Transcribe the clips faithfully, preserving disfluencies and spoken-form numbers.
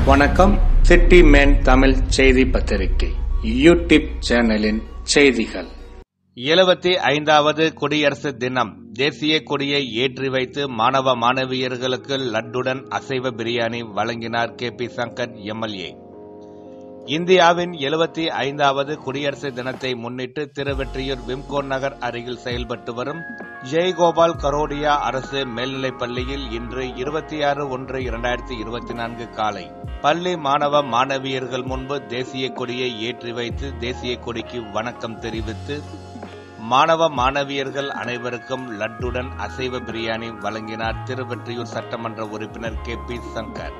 வணக்கம். City man Tamil செய்தி பத்திரிகை யூடியூப் சேனலின் செய்திகள். எழுபத்தி ஐந்தாவது குடியரசு தினம். தேசிய கொடியை ஏற்றி வைத்து மாணவ மாணவியர்களுக்கு லட்டுடன் அசைவ பிரியாணி வழங்கினார் கே பி சங்கர் எம்எல்ஏ. இந்தியாவின் எழுபத்தி ஐந்தாவது குடியரசு தினத்தை முன்னிட்டு திருவெற்றியூர் விம்கோ நகர் அருகில் செயல்பட்டு வரும் ஜெயகோபால் கரோடியா அரசு மேல்நிலைப் பள்ளியில் இன்று இருபத்தி ஆறு ஒன்று இரண்டாயிரத்தி இருபத்தி நான்கு காலை பள்ளி மாணவ மாணவியர்கள் முன்பு தேசிய கொடியை ஏற்றி வைத்து தேசிய கொடிக்கு வணக்கம் தெரிவித்து மாணவ மாணவியர்கள் அனைவருக்கும் லட்டுடன் அசைவ பிரியாணி வழங்கினார் திருவெற்றியூர் சட்டமன்ற உறுப்பினர் கே பி சங்கர்.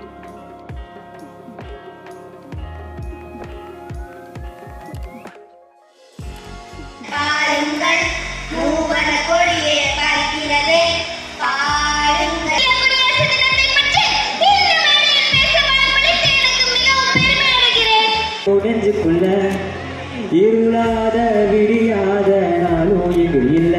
பாருங்கள், மூவர கொடியே பறக்கிறது. பாருங்கள். நெஞ்சுக்குள்ள இருளாத விடியாத நானும் இங்கு இல்ல.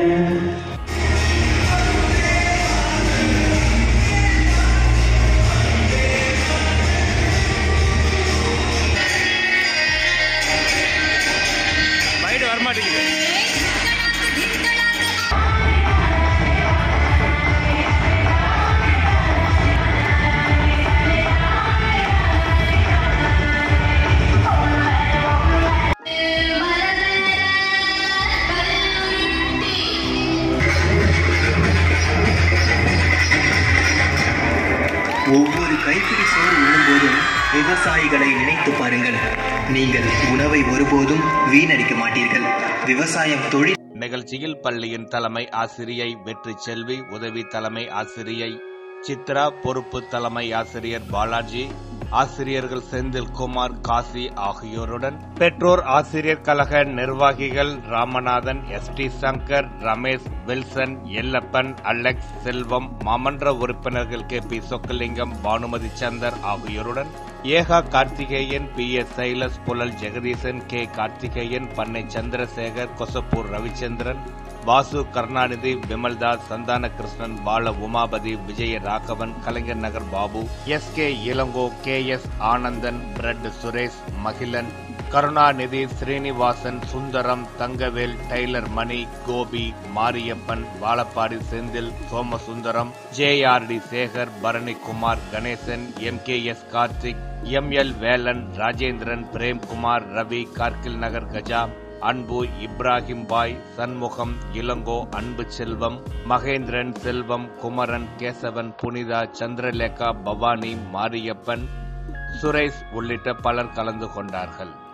வரமாட்டேங்குது. ஒவ்வொரு கைப்பிடி சோறு உண்ணும்போதும் விவசாயிகளை நினைத்து பாருங்கள். நீங்கள் உணவை ஒருபோதும் வீணடிக்க மாட்டீர்கள். விவசாயம் தொழில். நிகழ்ச்சியில் பள்ளியின் தலைமை ஆசிரியை வெற்றி செல்வி, உதவி தலைமை ஆசிரியை சித்ரா, பொறுப்பு தலைமை ஆசிரியர் பாலாஜி, ஆசிரியர்கள் செந்தில்குமார், காசி ஆகியோருடன் பெற்றோர் ஆசிரியர் கழக நிர்வாகிகள் Ramanathan, S D Shankar, Ramesh, Wilson, Ellappan, Alex, Selvam, மாமன்ற உறுப்பினர்கள் கே பி சொக்கலிங்கம், பானுமதி சந்தர் ஆகியோருடன் ஏகா கார்த்திகேயன், பி எஸ் சைலஸ், புலல் ஜெகதீசன், கே கார்த்திகேயன், பண்ணை Chandrasekar, Kosapur Ravichandran, Vasu Karunanidhi, Vimaldas, Santhana Krishnan, Bala Umapathi, Vijaya Raghavan, Kalaignar Nagar Babu, S K Elango, K S Anandan, bread Suresh, Magizhan, Karunanidhi, Srinivasan, Sundaram, Thangavel, tailor Mani, Gopi, Mariappan, Vazhapadi Senthil, Somasundaram, J R D Sekar, Baranikumar, Ganesan, M K S Karthik, M L Velan, Rajendran, Premkumar, Ravi, Kargil Nagar Gaja, Anbu, Ibrahim பாய், சண்முகம், இளங்கோ, அன்பு செல்வம், மகேந்திரன், செல்வம், குமரன், கேசவன், புனிதா, சந்திரலேகா, பவானி, மாரியப்பன், சுரேஷ் உள்ளிட்ட பலர் கலந்து கொண்டார்கள்.